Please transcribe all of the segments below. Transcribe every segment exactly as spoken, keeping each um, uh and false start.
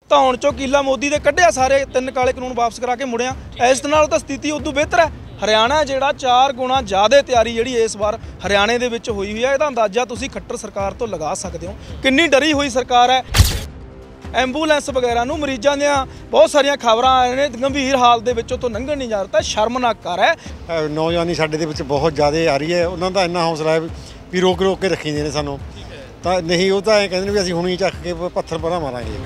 ਧੌਣ ਚੋਂ ਕੀਲਾ ਮੋਦੀ ਦੇ ਕੱਢਿਆ, ਸਾਰੇ ਤਿੰਨ ਕਾਲੇ ਕਾਨੂੰਨ ਵਾਪਸ करा के मुड़िया। इस नाल तां स्थिति उदों बेहतर है। हरियाणा जिहड़ा चार गुणा ज़्यादा तैयारी जिहड़ी इस बार हरियाणे दे विच होई हुई है, इहदा अंदाज़ा तुसीं खट्टर सरकार तो लगा सकते हो किन्नी डरी हुई सरकार है। ਐਂਬੂਲੈਂਸ वगैरह नूं मरीज़ां दियां बहुत सारियां खबरां आ रही ने, गंभीर हालत दे विचों तो लंघण नहीं जा रहा। शर्मनाक कर है। नौजवानी साडे दे विच बहुत ज़्यादा आ रही है, उन्हां दा इन्ना हौसला है भी रोक रोक के रखी ने सानूं, तां नहीं वो तां कहंदे ने भी असीं हुण ही झक के पत्थर परा मारांगे।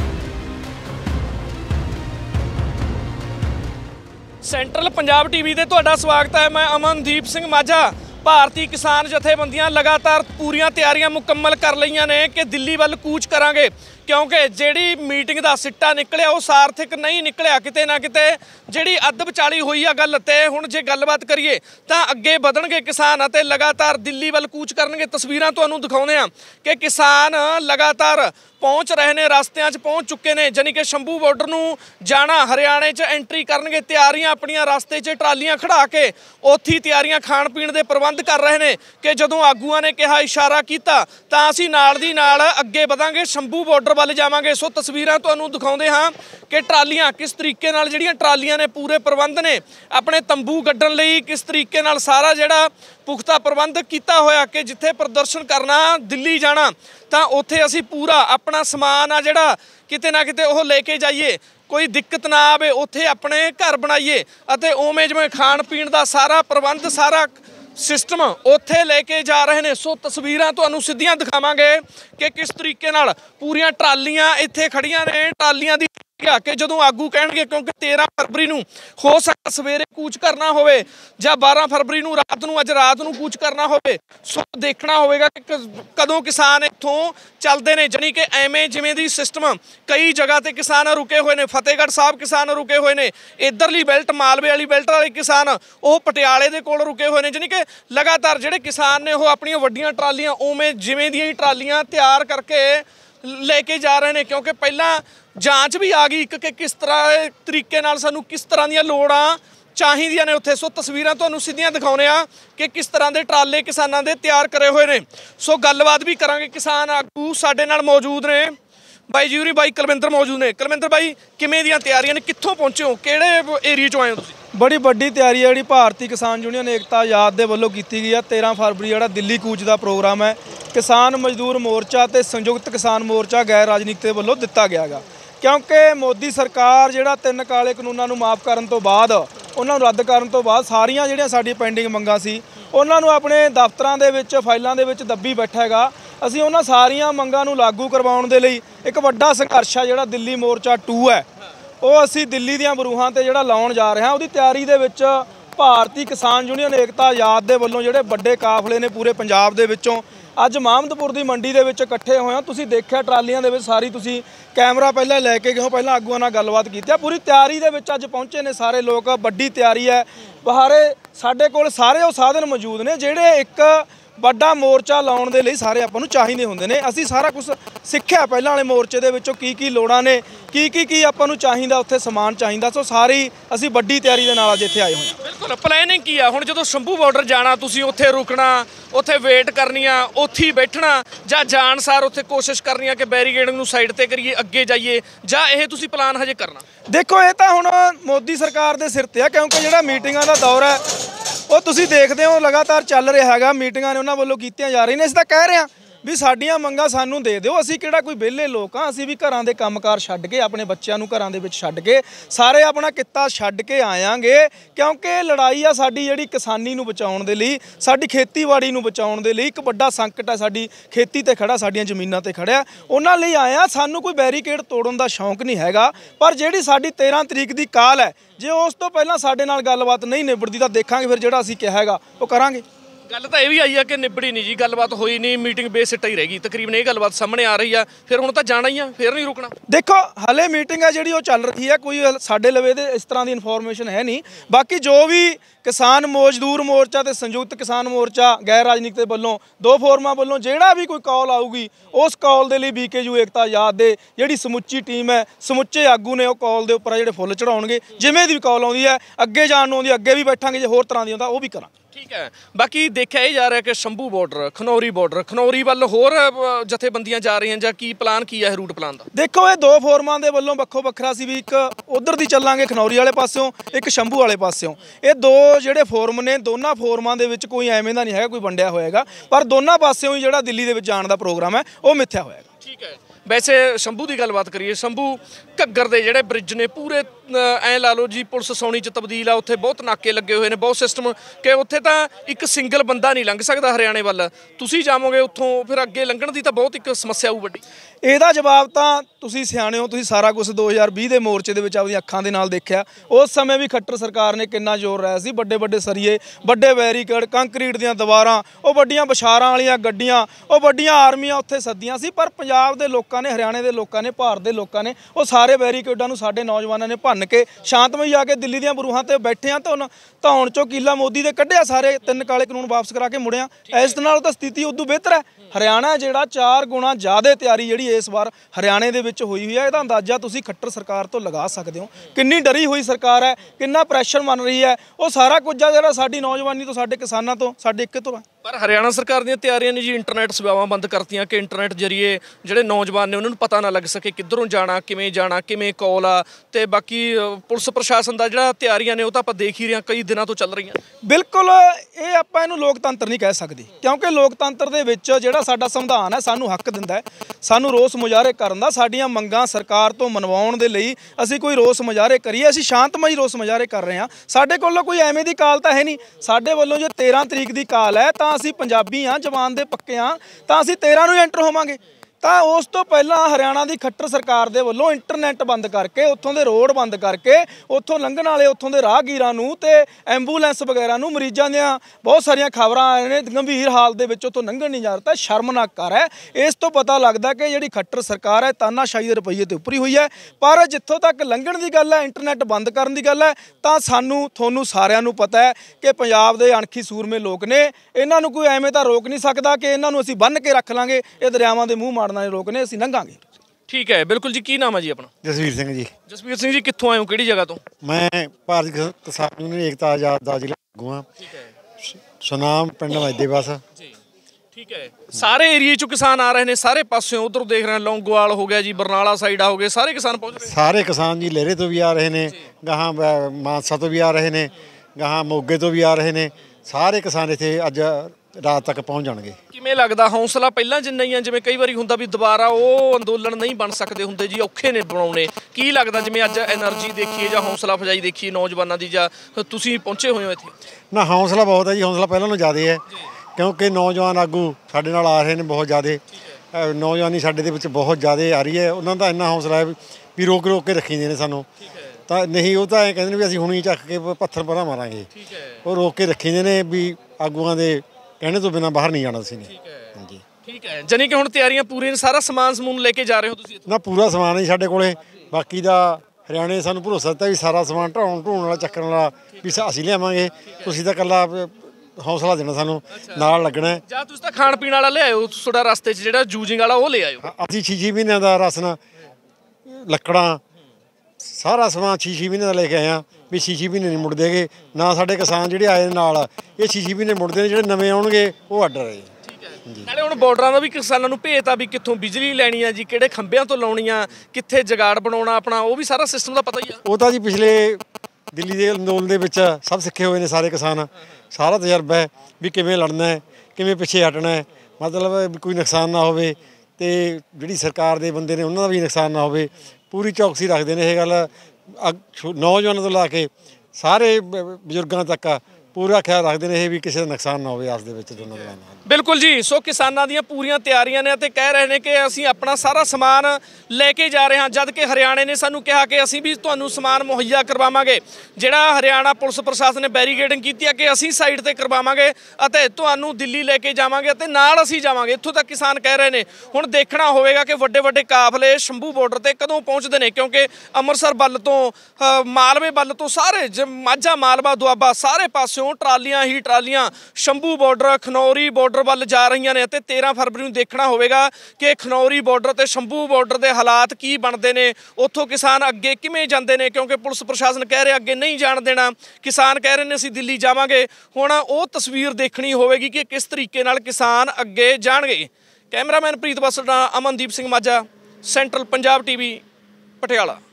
सेंट्रल पंजाब टीवी ते तुहाडा स्वागत है। मैं अमनदीप सिंह माझा। भारतीय किसान जथेबंदियां लगातार पूरियां तैयारियां मुकम्मल कर लईआं ने कि दिल्ली वल कूच करांगे, क्योंकि जिहड़ी मीटिंग दा सिट्टा निकलिया वो सार्थक नहीं निकलिया। किते ना किते जिहड़ी अद्ध विचाली हुई आ गल ते हुण जे गलबात करिए तां अगे वधणगे किसान अते लगातार दिल्ली वल कूच करनगे। तस्वीरां तुहानूं दिखाउंदे आ कि किसान लगातार पहुँच रहे ने, रस्तियां च पहुँच चुके ने, जानी कि शंभू बॉर्डर नूं जाना, हरियाणे च एंट्री करनगे। तैयारियां अपनियां रस्ते च ट्रालियां खड़ा के उत्थे तैयारियां खाण पीण दे प्रबंध कर रहे ने कि जदों आगूआं ने कहा इशारा कीता तां असीं नाल दी नाल अगे वधांगे, शंभू बॉर्डर वल जावांगे। सो तस्वीरां तुहानूं दिखाउंदे हां कि ट्रालियां किस तरीके नाल जिहड़ियां ट्रालियां ने पूरे प्रबंध ने अपने तंबू गड्ढण लई, किस तरीके नाल सारा जिहड़ा पुख्ता प्रबंध किया होया कि जिथे प्रदर्शन करना, दिल्ली जाना तां उत्थे असीं पूरा अपना समान आ जिहड़ा किते ना किते ओह लेके जाइए, कोई दिक्कत ना आवे, उत्थे अपने घर बनाइए अते उवें जिवें खाण पीण दा सारा प्रबंध, सारा सिस्टम उत्थे लेके जा रहे ने। सो तस्वीरां तुहानूं सिद्धियां दिखावांगे कि किस तरीके नाल पूरियां ट्रालियां इत्थे खड़ियां ने। ट्रालियां दी कि जदों आगू कहणगे, क्योंकि तेरह फरवरी नूं हो सकदा सवेरे कूच करना होवे जां बारह फरवरी नूं रात नूं, अज रात नूं कूच करना होवे। सो देखना होवेगा कि कदों किसान इत्थों चलदे ने, जानी कि एवें जिवें दी सिस्टम कई जगह ते किसान रुके हुए ने। फतेहगढ़ साहब किसान रुके हुए ने, इधरली बेल्ट मालवे वाली बेल्ट वाले किसान वो पटियाले दे कोल रुके हुए ने। जानी कि लगातार जिहड़े किसान ने वो अपनियां वड्डियां ट्रालियां उवें जिवें दियां ही ट्रालियां तैयार करके लेके जा रहे हैं, क्योंकि पहला जांच भी आ गई कि किस तरह तरीके नाल सानू किस तरह दी लोड़ां चाहिदियां ने उत्थे। सो तस्वीरां तुहानूं सीधियां दिखाउने आ कि किस तरह के ट्राले किसानां दे तैयार करे हुए ने। सो गलबात भी करांगे। किसान आगू साडे नाल मौजूद ने, बाई जी होरी, बाई कुलविंदर मौजूद ने। कुलविंदर बाई, किवें दीयां तैयारियां ने, कित्थों पहुंचे हो, किहड़े एरिए चों आए हो तुसीं? बड़ी वड्डी तैयारी है जी भारतीय किसान यूनियन एकता आज़ाद दे वल्लों कीती गई है। तेरह फरवरी जिहड़ा दिल्ली कूच का प्रोग्राम है किसान मजदूर मोर्चा ते संयुक्त किसान मोर्चा गैर राजनीतिक दे वल्लों दिता गया गा, क्योंकि मोदी सरकार जिहड़ा तीन काले कानूनां नूं माफ़ करन तो बाद, उन्हां नूं रद्द करन तो बाद सारियां जिहड़ियां साडी पेंडिंग मंगां सी उन्हां नूं अपने दफ्तरां दे विच फाइलां दे विच दब्बी बैठा हैगा। असीं उन्हां सारियां मंगां नूं लागू करवाउण दे लई एक वड्डा संघर्ष है जिहड़ा दिल्ली मोर्चा टू है ਉਹ ਅਸੀਂ ਦਿੱਲੀ ਦੀਆਂ ਬਰੂਹਾਂ ਤੇ ਜਿਹੜਾ ਲਾਉਣ ਜਾ ਰਹੇ ਹਾਂ। ਉਹਦੀ ਤਿਆਰੀ ਦੇ ਵਿੱਚ ਭਾਰਤੀ ਕਿਸਾਨ ਯੂਨੀਅਨ ਏਕਤਾ ਆਜ਼ਾਦ ਦੇ ਵੱਲੋਂ ਜਿਹੜੇ ਵੱਡੇ ਕਾਫਲੇ ਨੇ ਪੂਰੇ ਪੰਜਾਬ ਦੇ ਵਿੱਚੋਂ ਅੱਜ ਮਾਮਦਪੁਰ ਦੀ ਮੰਡੀ ਦੇ ਵਿੱਚ ਇਕੱਠੇ ਹੋਏ ਆ। ਤੁਸੀਂ ਦੇਖਿਆ ਟਰਾਲੀਆਂ ਦੇ ਵਿੱਚ ਸਾਰੀ ਤੁਸੀਂ ਕੈਮਰਾ ਪਹਿਲਾਂ ਲੈ ਕੇ ਗਏ ਹੋ, ਪਹਿਲਾਂ ਆਗੂਆਂ ਨਾਲ ਗੱਲਬਾਤ ਕੀਤੀ ਆ। ਪੂਰੀ ਤਿਆਰੀ ਦੇ ਵਿੱਚ ਅੱਜ ਪਹੁੰਚੇ ਨੇ ਸਾਰੇ ਲੋਕ, ਵੱਡੀ ਤਿਆਰੀ ਹੈ। ਬਾਹਰੇ ਸਾਡੇ ਕੋਲ ਸਾਰੇ ਉਹ ਸਾਧਨ ਮੌਜੂਦ ਨੇ ਜਿਹੜੇ ਇੱਕ ਵੱਡਾ ਮੋਰਚਾ ਲਾਉਣ ਦੇ ਲਈ ਸਾਰੇ ਆਪਾਂ ਨੂੰ ਚਾਹੀਦੇ ਹੁੰਦੇ ਨੇ। ਅਸੀਂ ਸਾਰਾ ਕੁਝ ਸਿੱਖਿਆ ਪਹਿਲਾਂ ਵਾਲੇ ਮੋਰਚੇ ਦੇ ਵਿੱਚੋਂ ਕੀ ਕੀ ਲੋੜਾਂ ਨੇ, ਕੀ ਕੀ ਕੀ ਆਪਾਂ ਨੂੰ ਚਾਹੀਦਾ, ਉੱਥੇ ਸਮਾਨ ਚਾਹੀਦਾ। ਸੋ ਸਾਰੀ ਅਸੀਂ ਵੱਡੀ ਤਿਆਰੀ ਦੇ ਨਾਲ ਅੱਜ ਇੱਥੇ ਆਏ ਹੋਏ ਹਾਂ। ਬਿਲਕੁਲ ਪਲੈਨਿੰਗ ਕੀ ਆ ਹੁਣ ਜਦੋਂ ਸ਼ੰਭੂ ਬਾਰਡਰ ਜਾਣਾ, ਤੁਸੀਂ ਉੱਥੇ ਰੁਕਣਾ, ਉੱਥੇ ਵੇਟ ਕਰਨੀ ਆ, ਉੱਥੇ ਹੀ ਬੈਠਣਾ, ਜਾਂ ਜਾਣ ਸਾਰ ਉੱਥੇ ਕੋਸ਼ਿਸ਼ ਕਰਨੀ ਆ ਕਿ ਬੈਰੀਕੇਡਿੰਗ ਨੂੰ ਸਾਈਡ ਤੇ ਕਰੀਏ, ਅੱਗੇ ਜਾਈਏ, ਜਾਂ ਇਹ ਤੁਸੀਂ ਪਲਾਨ ਹਜੇ ਕਰਨਾ? ਦੇਖੋ ਇਹ ਤਾਂ ਹੁਣ ਮੋਦੀ ਸਰਕਾਰ ਦੇ ਸਿਰ ਤੇ ਆ, ਕਿਉਂਕਿ ਜਿਹੜਾ ਮੀਟਿੰਗਾਂ ਦਾ ਦੌਰ ਹੈ ਉਹ ਤੁਸੀਂ ਦੇਖਦੇ ਹੋ ਲਗਾਤਾਰ ਚੱਲ ਰਿਹਾ ਹੈਗਾ। ਮੀਟਿੰਗਾਂ ਨੇ ਉਹਨਾਂ ਵੱਲੋਂ ਕੀਤੀਆਂ ਜਾ ਰਹੀਆਂ ਨੇ। ਅਸੀਂ ਤਾਂ ਕਹਿ ਰਹੇ ਹਾਂ ਵੀ ਸਾਡੀਆਂ ਮੰਗਾਂ ਸਾਨੂੰ ਦੇ ਦਿਓ। ਅਸੀਂ ਕਿਹੜਾ ਕੋਈ ਵਿਹਲੇ ਲੋਕ ਹਾਂ, ਅਸੀਂ ਵੀ ਘਰਾਂ ਦੇ ਕੰਮਕਾਰ ਛੱਡ ਕੇ, ਆਪਣੇ ਬੱਚਿਆਂ ਨੂੰ ਘਰਾਂ ਦੇ ਵਿੱਚ ਛੱਡ ਕੇ, ਸਾਰੇ ਆਪਣਾ ਕਿੱਤਾ ਛੱਡ ਕੇ ਆਵਾਂਗੇ, ਕਿਉਂਕਿ ਲੜਾਈ ਆ ਸਾਡੀ ਜਿਹੜੀ ਕਿਸਾਨੀ ਨੂੰ ਬਚਾਉਣ ਦੇ ਲਈ, ਸਾਡੀ ਖੇਤੀਬਾੜੀ ਨੂੰ ਬਚਾਉਣ ਦੇ ਲਈ। ਇੱਕ ਵੱਡਾ ਸੰਕਟ ਹੈ ਸਾਡੀ ਖੇਤੀ ਤੇ ਖੜਾ, ਸਾਡੀਆਂ ਜ਼ਮੀਨਾਂ ਤੇ ਖੜਿਆ, ਉਹਨਾਂ ਲਈ ਆਏ ਆ। ਸਾਨੂੰ ਕੋਈ ਬੈਰੀਕੇਡ ਤੋੜਨ ਦਾ ਸ਼ੌਂਕ ਨਹੀਂ ਹੈਗਾ, ਪਰ ਜਿਹੜੀ ਸਾਡੀ ਤੇਰ੍ਹਾਂ ਤਰੀਕ ਦੀ ਕਾਲ ਹੈ, ਜੇ ਉਸ ਤੋਂ ਪਹਿਲਾਂ ਸਾਡੇ ਨਾਲ ਗੱਲਬਾਤ ਨਹੀਂ ਨਿਬੜਦੀ ਤਾਂ ਦੇਖਾਂਗੇ ਫਿਰ ਜਿਹੜਾ ਅਸੀਂ ਕਿਹਾ ਹੈਗਾ ਉਹ ਕਰਾਂਗੇ। ਗੱਲ ਤਾਂ ਇਹ ਵੀ ਆਈ ਆ ਕਿ ਨਿਬੜੀ ਨਹੀਂ ਜੀ, ਗੱਲਬਾਤ ਹੋਈ ਨਹੀਂ, ਮੀਟਿੰਗ ਬੇਸਿੱਟਾ ਹੀ ਰਹਿ ਗਈ ਤਕਰੀਬਨ। ਇਹ ਗੱਲਬਾਤ ਸਾਹਮਣੇ ਆ ਰਹੀ ਆ, ਫਿਰ ਹੁਣ ਤਾਂ ਜਾਣਾ ਹੀ ਆ, ਫਿਰ ਨਹੀਂ ਰੁਕਣਾ। ਦੇਖੋ ਹਲੇ ਮੀਟਿੰਗ ਹੈ ਜਿਹੜੀ ਉਹ ਚੱਲ ਰਹੀ ਹੈ, ਕੋਈ ਸਾਡੇ ਲਵੇ ਦੇ ਇਸ ਤਰ੍ਹਾਂ ਦੀ ਇਨਫੋਰਮੇਸ਼ਨ ਹੈ ਨਹੀਂ। ਬਾਕੀ ਜੋ ਵੀ ਕਿਸਾਨ ਮਜ਼ਦੂਰ ਮੋਰਚਾ ਤੇ ਸੰਯੁਕਤ ਕਿਸਾਨ ਮੋਰਚਾ ਗੈਰ ਰਾਜਨੀਤਿਕ ਦੇ ਵੱਲੋਂ ਦੋ ਫੋਰਮਾਂ ਵੱਲੋਂ ਜਿਹੜਾ ਵੀ ਕੋਈ ਕਾਲ ਆਊਗੀ, ਉਸ ਕਾਲ ਦੇ ਲਈ ਬੀਕੇਯੂ ਏਕਤਾ ਆਜ਼ਾਦ ਦੇ ਜਿਹੜੀ ਸਮੁੱਚੀ ਟੀਮ ਹੈ, ਸਮੁੱਚੇ ਆਗੂ ਨੇ, ਉਹ ਕਾਲ ਦੇ ਉੱਪਰ ਜਿਹੜੇ ਫੁੱਲ ਚੜਾਉਣਗੇ। ਜਿਵੇਂ ਦੀ ਵੀ ਕਾਲ ਆਉਂਦੀ ਹੈ, ਅੱਗੇ ਜਾਣ ਨੂੰ ਆਉਂਦੀ ਅੱਗੇ ਵੀ ਬੈਠਾਂਗੇ, ਜੇ ਹੋਰ ਤਰ੍ਹਾਂ ਦੀ ਆਉਂਦਾ ਉਹ ਵੀ ਕਰਾਂਗੇ। ਠੀਕ ਹੈ। ਬਾਕੀ ਦੇਖਿਆ ਇਹ ਜਾ ਰਿਹਾ ਕਿ ਸ਼ੰਭੂ ਬਾਰਡਰ, ਖਨੌਰੀ ਬਾਰਡਰ, ਖਨੌਰੀ ਵੱਲ ਹੋਰ ਅ, ਜਥੇਬੰਦੀਆਂ ਜਾ ਰਹੀਆਂ ਜਾਂ ਕੀ ਪਲਾਨ ਕੀ ਹੈ ਰੂਟ ਪਲਾਨ ਦਾ? ਦੇਖੋ ਇਹ ਦੋ ਫੋਰਮਾਂ ਦੇ ਵੱਲੋਂ ਵੱਖੋ ਵੱਖਰਾ ਸੀ ਵੀ ਇੱਕ ਉਧਰ ਦੀ ਚੱਲਾਂਗੇ ਖਨੌਰੀ ਵਾਲੇ ਪਾਸਿਓਂ, ਇੱਕ ਸ਼ੰਭੂ ਵਾਲੇ ਪਾਸਿਓਂ। ਇਹ ਦੋ ਜਿਹੜੇ ਫੋਰਮ ਨੇ, ਦੋਨਾਂ ਫੋਰਮਾਂ ਦੇ ਵਿੱਚ ਕੋਈ ਐਵੇਂ ਦਾ ਨਹੀਂ ਹੈਗਾ ਕੋਈ ਵੰਡਿਆ ਹੋਏਗਾ, ਪਰ ਦੋਨਾਂ ਪਾਸਿਓਂ ਹੀ ਜਿਹੜਾ ਦਿੱਲੀ ਦੇ ਵਿੱਚ ਜਾਣ ਦਾ ਪ੍ਰੋਗਰਾਮ ਹੈ ਉਹ ਮਿੱਥਿਆ ਹੋਏਗਾ। ਠੀਕ ਹੈ। ਵੈਸੇ ਸ਼ੰਭੂ ਦੀ ਗੱਲਬਾਤ ਕਰੀਏ, ਸ਼ੰਭੂ ਘੱਗਰ ਦੇ ਜਿਹੜੇ ਬ੍ਰਿਜ ਨੇ ਪੂਰੇ ਐਂ ਲਾ ਲਓ ਜੀ ਪੁਲਿਸ ਸੌਣੀ 'ਚ ਤਬਦੀਲ ਆ, ਉੱਥੇ ਬਹੁਤ ਨਾਕੇ ਲੱਗੇ ਹੋਏ ਨੇ, ਬਹੁਤ ਸਿਸਟਮ ਕਿ ਉੱਥੇ ਤਾਂ ਇੱਕ ਸਿੰਗਲ ਬੰਦਾ ਨਹੀਂ ਲੰਘ ਸਕਦਾ ਹਰਿਆਣੇ ਵੱਲ। ਤੁਸੀਂ ਜਾਵੋਗੇ ਉੱਥੋਂ ਫਿਰ ਅੱਗੇ ਲੰਘਣ ਦੀ ਤਾਂ ਬਹੁਤ ਇੱਕ ਸਮੱਸਿਆ ਆਊ ਵੱਡੀ। ਇਹਦਾ ਜਵਾਬ ਤਾਂ ਤੁਸੀਂ ਸਿਆਣੇ ਹੋ, ਤੁਸੀਂ ਸਾਰਾ ਕੁਝ ਦੋ ਹਜ਼ਾਰ ਵੀਹ ਦੇ ਮੋਰਚੇ ਦੇ ਵਿੱਚ ਆਪਣੀਆਂ ਅੱਖਾਂ ਦੇ ਨਾਲ ਦੇਖਿਆ। ਉਸ ਸਮੇਂ ਵੀ ਖੱਟਰ ਸਰਕਾਰ ਨੇ ਕਿੰਨਾ ਜ਼ੋਰ ਲਾਇਆ ਸੀ, ਵੱਡੇ ਵੱਡੇ ਸਰੀਏ, ਵੱਡੇ ਬੈਰੀਕੇਡ, ਕੰਕਰੀਟ ਦੀਆਂ ਦੀਵਾਰਾਂ, ਉਹ ਵੱਡੀਆਂ ਬਸ਼ਾਰਾਂ ਵਾਲੀਆਂ ਗੱਡੀਆਂ, ਉਹ ਵੱਡੀਆਂ ਆਰਮੀਆਂ ਉੱਥੇ ਸੱਦੀਆਂ ਸੀ। ਪਰ ਪੰਜਾਬ ਦੇ ਲੋਕਾਂ ਨੇ, ਹਰਿਆਣੇ ਦੇ ਲੋਕਾਂ ਨੇ, ਭਾਰਤ ਦੇ ਲੋਕਾਂ ਨੇ ਉਹ ਸਾਰੇ ਬੈਰੀਕੇਡਾਂ ਨੂੰ ਸਾਡੇ ਨੌਜਵਾਨਾਂ ਨੇ ਭੰਨ ਕੇ ਸ਼ਾਂਤਮਈ ਆ ਕੇ ਦਿੱਲੀ ਦੀਆਂ ਬਰੂਹਾਂ ਤੇ ਬੈਠੇ ਆ ਤੇ ਹੁਣ ਧੌਣ ਚੋਂ ਕੀਲਾ ਮੋਦੀ ਦੇ ਕੱਢਿਆ, ਸਾਰੇ ਤਿੰਨ ਕਾਲੇ ਕਾਨੂੰਨ ਵਾਪਸ ਕਰਾ ਕੇ ਮੁੜਿਆ। ਇਸ ਨਾਲ ਤਾਂ ਸਥਿਤੀ ਉਦੋਂ ਬਿਹਤਰ ਹੈ। ਹਰਿਆਣਾ ਜਿਹੜਾ ਚਾਰ ਗੁਣਾ ਜ਼ਿਆਦਾ ਤਿਆਰੀ ਜਿਹੜੀ ਇਸ ਵਾਰ ਹਰਿਆਣੇ ਦੇ ਵਿੱਚ ਹੋਈ ਹੋਈ ਹੈ, ਇਹਦਾ ਅੰਦਾਜ਼ਾ ਤੁਸੀਂ ਖੱਟਰ ਸਰਕਾਰ ਤੋਂ ਲਗਾ ਸਕਦੇ ਹੋ। ਕਿੰਨੀ ਡਰੀ ਹੋਈ ਸਰਕਾਰ ਹੈ, ਕਿੰਨਾ ਪ੍ਰੈਸ਼ਰ ਮੰਨ ਰਹੀ ਹੈ, ਉਹ ਸਾਰਾ ਕੁਝ ਆ ਜਿਹੜਾ ਸਾਡੀ ਨੌਜਵਾਨੀ ਤੋਂ, ਸਾਡੇ ਕਿਸਾਨਾਂ ਤੋਂ, ਸਾਡੇ ਇੱਕ ਤੋਂ ਹੈ। ਪਰ ਹਰਿਆਣਾ ਸਰਕਾਰ ਦੀਆਂ ਤਿਆਰੀਆਂ ਨੇ ਜੀ ਇੰਟਰਨੈਟ ਸੇਵਾਵਾਂ ਬੰਦ ਕਰਤੀਆਂ ਕਿ ਇੰਟਰਨੈਟ ਜਰੀਏ ਜਿਹੜੇ ਨੌਜਵਾਨ ਨੇ ਉਹਨਾਂ ਨੂੰ ਪਤਾ ਨਾ ਲੱਗ ਸਕੇ ਕਿੱਧਰੋਂ ਜਾਣਾ, ਕਿਵੇਂ ਜਾਣਾ, ਕਿਵੇਂ ਕਾਲ ਆ। ਤੇ ਬਾਕੀ ਪੁਲਿਸ ਪ੍ਰਸ਼ਾਸਨ ਦਾ ਜਿਹੜਾ ਤਿਆਰੀਆਂ ਨੇ ਉਹ ਤਾਂ ਆਪਾਂ ਦੇਖ ਹੀ ਰਹੇ ਹਾਂ, ਕਈ ਦਿਨਾਂ ਤੋਂ ਚੱਲ ਰਹੀਆਂ। ਬਿਲਕੁਲ, ਇਹ ਆਪਾਂ ਇਹਨੂੰ ਲੋਕਤੰਤਰ ਨਹੀਂ ਕਹਿ ਸਕਦੇ, ਕਿਉਂਕਿ ਲੋਕਤੰਤਰ ਦੇ ਵਿੱਚ ਜਿਹੜਾ ਸਾਡਾ ਸੰਵਿਧਾਨ ਹੈ ਸਾਨੂੰ ਹੱਕ ਦਿੰਦਾ ਹੈ ਸਾਨੂੰ ਰੋਸ ਮੁਜ਼ਾਹਰੇ ਕਰਨ ਦਾ। ਸਾਡੀਆਂ ਮੰਗਾਂ ਸਰਕਾਰ ਤੋਂ ਮਨਵਾਉਣ ਦੇ ਲਈ ਅਸੀਂ ਕੋਈ ਰੋਸ ਮੁਜ਼ਾਹਰੇ ਕਰੀਏ, ਅਸੀਂ ਸ਼ਾਂਤਮਈ ਰੋਸ ਮੁਜ਼ਾਹਰੇ ਕਰ ਰਹੇ ਹਾਂ। ਸਾਡੇ ਕੋਲੋਂ ਕੋਈ ਐਵੇਂ ਦੀ ਕਾਲ ਤਾਂ ਹੈ ਨਹੀਂ। ਸਾਡੇ ਵੱਲੋਂ ਜੇ ਤੇਰ੍ਹਾਂ ਤਰੀਕ ਦੀ ਕਾਲ ਹੈ ਤਾਂ ਅਸੀਂ ਪੰਜਾਬੀ ਹਾਂ, ਜਵਾਨ ਦੇ ਪੱਕੇ ਹਾਂ, ਤਾਂ ਅਸੀਂ ਤੇਰ੍ਹਾਂ ਨੂੰ ਐਂਟਰ ਹੋਵਾਂਗੇ। ਤਾਂ ਉਸ ਤੋਂ ਪਹਿਲਾਂ ਹਰਿਆਣਾ ਦੀ ਖੱਟਰ ਸਰਕਾਰ ਦੇ ਵੱਲੋਂ ਇੰਟਰਨੈਟ ਬੰਦ ਕਰਕੇ, ਉੱਥੋਂ ਦੇ ਰੋਡ ਬੰਦ ਕਰਕੇ, ਉੱਥੋਂ ਲੰਘਣ ਵਾਲੇ ਉੱਥੋਂ ਦੇ ਰਾਹਗੀਰਾਂ ਨੂੰ ਤੇ ਐਂਬੂਲੈਂਸ ਵਗੈਰਾ ਨੂੰ, ਮਰੀਜ਼ਾਂ ਦੀਆਂ ਬਹੁਤ ਸਾਰੀਆਂ ਖਬਰਾਂ ਆ ਰਹੀਆਂ ਨੇ ਗੰਭੀਰ ਹਾਲਤ ਦੇ ਵਿੱਚ ਉੱਥੋਂ ਲੰਘਣ ਨਹੀਂ ਜਾ ਰਿਹਾ। ਸ਼ਰਮਨਾਕ ਕਰ ਹੈ। ਇਸ ਤੋਂ ਪਤਾ ਲੱਗਦਾ ਕਿ ਜਿਹੜੀ ਖੱਟਰ ਸਰਕਾਰ ਹੈ ਤਾਨਾਸ਼ਾਹੀ ਦੇ ਰੁਪਈਏ ਤੇ ਉੱਪਰੀ ਹੋਈ ਹੈ। ਪਰ ਜਿੱਥੋਂ ਤੱਕ ਲੰਘਣ ਦੀ ਗੱਲ ਹੈ, ਇੰਟਰਨੈਟ ਬੰਦ ਕਰਨ ਦੀ ਗੱਲ ਹੈ, ਤਾਂ ਸਾਨੂੰ ਤੁਹਾਨੂੰ ਸਾਰਿਆਂ ਨੂੰ ਪਤਾ ਹੈ ਕਿ ਪੰਜਾਬ ਦੇ ਅਣਖੀ ਸੂਰਮੇ ਲੋਕ ਨੇ, ਇਹਨਾਂ ਨੂੰ ਕੋਈ ਐਵੇਂ ਤਾਂ ਰੋਕ ਨਹੀਂ ਸਕਦਾ ਕਿ ਇਹਨਾਂ ਨੂੰ ਅਸੀਂ ਬੰਨ੍ਹ ਕੇ ਰੱਖ ਲਾਂਗੇ, ਇਹ ਦਰਿਆਵਾਂ ਦੇ ਮੂੰਹ ਮਾਰਨ ਵਾਲੇ ਲੋਕ ਨੇ, ਅਸੀਂ ਲੰਘਾਂਗੇ। ਠੀਕ ਹੈ, ਬਿਲਕੁਲ ਜੀ। ਕੀ ਨਾਮ ਹੈ ਜੀ ਆਪਣਾ? ਜਸਵੀਰ ਸਿੰਘ ਜੀ। ਜਸਵੀਰ ਸਿੰਘ ਜੀ, ਕਿੱਥੋਂ ਆਏ ਹੋ, ਕਿਹੜੀ ਜਗ੍ਹਾ ਤੋਂ? ਮੈਂ ਭਾਰਤੀ ਕਿਸਾਨ ਯੂਨੀਅਨ ਏਕਤਾ ਆਜ਼ਾਦ ਦਾ ਜ਼ਿਲ੍ਹਾ ਆਗੂ ਹਾਂ। ਠੀਕ ਹੈ। ਸੁਨਾਮ ਪਿੰਡ ਵਜਦੇ ਬਸ ਜੀ। ਠੀਕ ਹੈ। ਸਾਰੇ ਏਰੀਏ ਚੋਂ ਕਿਸਾਨ ਆ ਰਹੇ ਨੇ, ਸਾਰੇ ਪਾਸਿਓਂ। ਉਧਰ ਦੇਖ ਰਹੇ ਹਾਂ ਲੌਂਗੋਵਾਲ ਹੋ ਗਿਆ ਜੀ, ਬਰਨਾਲਾ ਸਾਈਡ ਆ ਹੋ ਗਏ, ਸਾਰੇ ਕਿਸਾਨ ਪਹੁੰਚ ਰਹੇ। ਸਾਰੇ ਕਿਸਾਨ ਜੀ ਲਹਿਰੇ ਤੋਂ ਵੀ ਆ ਰਹੇ ਨੇ, ਗਾਹਾਂ ਮਾਨਸਾ ਤੋਂ ਵੀ ਆ ਰਹੇ ਨੇ, ਗਾਹਾਂ ਮੋਗੇ ਤੋਂ ਵੀ ਆ ਰਹੇ ਨੇ। ਸਾਰੇ ਕਿਸਾਨ ਇੱਥੇ ਅੱਜ ਰਾਤ ਤੱਕ ਪਹੁੰਚ ਜਾਣਗੇ। ਕਿਵੇਂ ਲੱਗਦਾ ਹੌਸਲਾ ਪਹਿਲਾਂ ਜਿੰਨਾ ਹੀ ਆ, ਜਿਵੇਂ ਕਈ ਵਾਰੀ ਹੁੰਦਾ ਵੀ ਦੁਬਾਰਾ ਉਹ ਅੰਦੋਲਨ ਨਹੀਂ ਬਣ ਸਕਦੇ ਹੁੰਦੇ ਜੀ, ਔਖੇ ਨੇ ਬਣਾਉਣੇ? ਕੀ ਲੱਗਦਾ ਜਿਵੇਂ ਅੱਜ ਐਨਰਜੀ ਦੇਖੀਏ ਜਾਂ ਹੌਸਲਾ ਅਫਜ਼ਾਈ ਦੇਖੀਏ ਨੌਜਵਾਨਾਂ ਦੀ, ਜਾਂ ਤੁਸੀਂ ਪਹੁੰਚੇ ਹੋਏ ਹੋ ਇੱਥੇ? ਨਾ, ਹੌਸਲਾ ਬਹੁਤ ਹੈ ਜੀ, ਹੌਸਲਾ ਪਹਿਲਾਂ ਨਾਲੋਂ ਜ਼ਿਆਦਾ ਹੈ, ਕਿਉਂਕਿ ਨੌਜਵਾਨ ਆਗੂ ਸਾਡੇ ਨਾਲ ਆ ਰਹੇ ਨੇ ਬਹੁਤ ਜ਼ਿਆਦਾ। ਨੌਜਵਾਨੀ ਸਾਡੇ ਦੇ ਵਿੱਚ ਬਹੁਤ ਜ਼ਿਆਦਾ ਆ ਰਹੀ ਹੈ। ਉਹਨਾਂ ਦਾ ਇੰਨਾ ਹੌਸਲਾ ਹੈ ਵੀ ਰੋਕ ਰੋਕ ਕੇ ਰੱਖੀ ਨੇ ਸਾਨੂੰ, ਤਾਂ ਨਹੀਂ ਉਹ ਤਾਂ ਐਂ ਕਹਿੰਦੇ ਨੇ ਵੀ ਅਸੀਂ ਹੁਣੀ ਚੱਕ ਕੇ ਪੱਥਰ ਪਰਾਂ ਮਾਰਾਂਗੇ। ਉਹ ਰੋਕ ਕੇ ਰੱਖੀ ਨੇ ਵੀ ਆਗੂਆਂ ਦੇ ਕਹਿਣੇ ਤੋਂ ਬਿਨਾਂ ਬਾਹਰ ਨਹੀਂ ਜਾਣਾ ਸੀ ਨੇ। ਹਾਂਜੀ, ਠੀਕ ਹੈ। ਜਾਨੀ ਕਿ ਹੁਣ ਤਿਆਰੀਆਂ ਪੂਰੀਆਂ, ਸਾਰਾ ਸਮਾਨ ਸਮੂਨ ਲੈ ਕੇ ਜਾ ਰਹੇ ਹੋ ਤੁਸੀਂ? ਨਾ, ਪੂਰਾ ਸਮਾਨ ਹੈ ਸਾਡੇ ਕੋਲੇ। ਬਾਕੀ ਦਾ ਹਰਿਆਣੇ ਸਾਨੂੰ ਭਰੋਸਾ ਦਿੱਤਾ ਵੀ ਸਾਰਾ ਸਮਾਨ ਢਾਉਣ ਢੋਣ ਵਾਲਾ, ਚੱਕਣ ਵਾਲਾ ਵੀ ਅਸੀਂ ਲਿਆਵਾਂਗੇ। ਤੁਸੀਂ ਤਾਂ ਇਕੱਲਾ ਹੌਸਲਾ ਦੇਣਾ, ਸਾਨੂੰ ਨਾਲ ਲੱਗਣਾ। ਜਾਂ ਤੁਸੀਂ ਤਾਂ ਖਾਣ ਪੀਣ ਵਾਲਾ ਲਿਆਇਓ, ਤੁਹਾਡਾ ਰਸਤੇ 'ਚ ਜਿਹੜਾ ਜੂਜਿੰਗ ਵਾਲਾ ਉਹ ਲੈ ਆਇਓ। ਅਸੀਂ ਛੇ ਛੇ ਮਹੀਨਿਆਂ ਦਾ ਰਾਸ਼ਨ, ਲੱਕੜਾਂ, ਸਾਰਾ ਸਮਾਨ ਛੇ ਛੇ ਮਹੀਨੇ ਦਾ ਲੈ ਕੇ ਆਏ ਹਾਂ ਵੀ ਛੇ ਛੇ ਮਹੀਨੇ ਨਹੀਂ ਮੁੜਦੇਗੇ ਨਾ। ਸਾਡੇ ਕਿਸਾਨ ਜਿਹੜੇ ਆਏ ਨਾਲ ਇਹ ਛੇ ਛੇ ਮਹੀਨੇ ਮੁੜਦੇ ਨੇ, ਜਿਹੜੇ ਨਵੇਂ ਆਉਣਗੇ ਉਹ ਅੱਡ ਰਹੇ। ਨਾਲੇ ਹੁਣ ਬਾਰਡਰਾਂ ਦਾ ਵੀ ਕਿਸਾਨਾਂ ਨੂੰ ਭੇਤ ਆ ਵੀ ਕਿੱਥੋਂ ਬਿਜਲੀ ਲੈਣੀ ਆ ਜੀ, ਕਿਹੜੇ ਖੰਭਿਆਂ ਤੋਂ ਲਾਉਣੀ ਆ, ਕਿੱਥੇ ਜਗਾੜ ਬਣਾਉਣਾ ਆਪਣਾ, ਉਹ ਵੀ ਸਾਰਾ ਸਿਸਟਮ ਦਾ ਪਤਾ ਹੀ ਆ। ਉਹ ਤਾਂ ਜੀ ਪਿਛਲੇ ਦਿੱਲੀ ਦੇ ਅੰਦੋਲਨ ਦੇ ਵਿੱਚ ਸਭ ਸਿੱਖੇ ਹੋਏ ਨੇ ਸਾਰੇ ਕਿਸਾਨ। ਸਾਰਾ ਤਜਰਬਾ ਹੈ ਵੀ ਕਿਵੇਂ ਲੜਨਾ ਹੈ, ਕਿਵੇਂ ਪਿੱਛੇ ਹਟਣਾ ਹੈ, ਮਤਲਬ ਕੋਈ ਨੁਕਸਾਨ ਨਾ ਹੋਵੇ ਤੇ ਜਿਹੜੀ ਸਰਕਾਰ ਦੇ ਬੰਦੇ ਨੇ ਉਹਨਾਂ ਦਾ ਵੀ ਨੁਕਸਾਨ ਨਾ ਹੋਵੇ। ਪੂਰੀ ਚੌਕਸੀ ਰੱਖਦੇ ਨੇ ਇਹ ਗੱਲ। ਨੌਜਵਾਨਾਂ ਤੋਂ ਲਾ ਕੇ ਸਾਰੇ ਬਜ਼ੁਰਗਾਂ ਤੱਕ ਪੂਰਾ ਖਿਆਲ ਰੱਖਦੇ ਨੇ ਇਹ ਵੀ ਕਿਸੇ ਦਾ ਨੁਕਸਾਨ ਨਾ ਹੋਵੇ ਆਸ ਦੇ ਵਿੱਚ ਦੋਨਾਂ ਦਰਾਂ। ਬਿਲਕੁਲ ਜੀ। ਸੋ ਕਿਸਾਨਾਂ ਦੀਆਂ ਪੂਰੀਆਂ ਤਿਆਰੀਆਂ ਨੇ ਅਤੇ ਕਹਿ ਰਹੇ ਨੇ ਕਿ ਅਸੀਂ ਆਪਣਾ ਸਾਰਾ ਸਮਾਨ ਲੈ ਕੇ ਜਾ ਰਹੇ ਹਾਂ, ਜਦ ਕਿ ਹਰਿਆਣੇ ਨੇ ਸਾਨੂੰ ਕਿਹਾ ਕਿ ਅਸੀਂ ਵੀ ਤੁਹਾਨੂੰ ਸਮਾਨ ਮੁਹੱਈਆ ਕਰਵਾਵਾਂਗੇ। ਜਿਹੜਾ ਹਰਿਆਣਾ ਪੁਲਿਸ ਪ੍ਰਸ਼ਾਸਨ ਨੇ ਬੈਰੀਕੇਡਿੰਗ ਕੀਤੀ ਹੈ ਕਿ ਅਸੀਂ ਸਾਈਡ ਤੇ ਕਰਵਾਵਾਂਗੇ ਅਤੇ ਤੁਹਾਨੂੰ ਦਿੱਲੀ ਲੈ ਕੇ ਜਾਵਾਂਗੇ ਅਤੇ ਨਾਲ ਅਸੀਂ ਜਾਵਾਂਗੇ। ਇੱਥੋਂ ਤੱਕ ਕਿਸਾਨ ਕਹਿ ਰਹੇ ਨੇ। ਹੁਣ ਦੇਖਣਾ ਹੋਵੇਗਾ ਕਿ ਵੱਡੇ ਵੱਡੇ ਕਾਫਲੇ ਸ਼ੰਭੂ ਬਾਰਡਰ ਤੇ ਕਦੋਂ ਪਹੁੰਚਦੇ ਨੇ, ਕਿਉਂਕਿ ਅੰਮ੍ਰਿਤਸਰ ਵੱਲ ਤੋਂ, ਮਾਲਵੇ ਵੱਲ ਤੋਂ, ਸਾਰੇ ਮਾਝਾ ਮਾਲਵਾ ਦੁਆਬਾ ਸਾਰੇ ਪਾਸੇ ਪਾਸਿਓਂ ਟਰਾਲੀਆਂ ਹੀ ਟਰਾਲੀਆਂ ਸ਼ੰਭੂ ਬਾਰਡਰ ਖਨੌਰੀ ਬਾਰਡਰ ਵੱਲ ਜਾ ਰਹੀਆਂ ਨੇ ਅਤੇ ਤੇਰਾਂ ਫਰਵਰੀ ਨੂੰ ਦੇਖਣਾ ਹੋਵੇਗਾ ਕਿ ਖਨੌਰੀ ਬਾਰਡਰ ਤੇ ਸ਼ੰਭੂ ਬਾਰਡਰ ਦੇ ਹਾਲਾਤ ਕੀ ਬਣਦੇ ਨੇ, ਉੱਥੋਂ ਕਿਸਾਨ ਅੱਗੇ ਕਿਵੇਂ ਜਾਂਦੇ ਨੇ, ਕਿਉਂਕਿ ਪੁਲਿਸ ਪ੍ਰਸ਼ਾਸਨ ਕਹਿ ਰਿਹਾ ਅੱਗੇ ਨਹੀਂ ਜਾਣ ਦੇਣਾ, ਕਿਸਾਨ ਕਹਿ ਰਹੇ ਨੇ ਅਸੀਂ ਦਿੱਲੀ ਜਾਵਾਂਗੇ। ਹੁਣ ਉਹ ਤਸਵੀਰ ਦੇਖਣੀ ਹੋਵੇਗੀ ਕਿ ਕਿਸ ਤਰੀਕੇ ਨਾਲ ਕਿਸਾਨ ਅੱਗੇ ਜਾਣਗੇ। Cameraman Preet Basra, Amandeep Singh Majha, central Punjab TV, Patiala.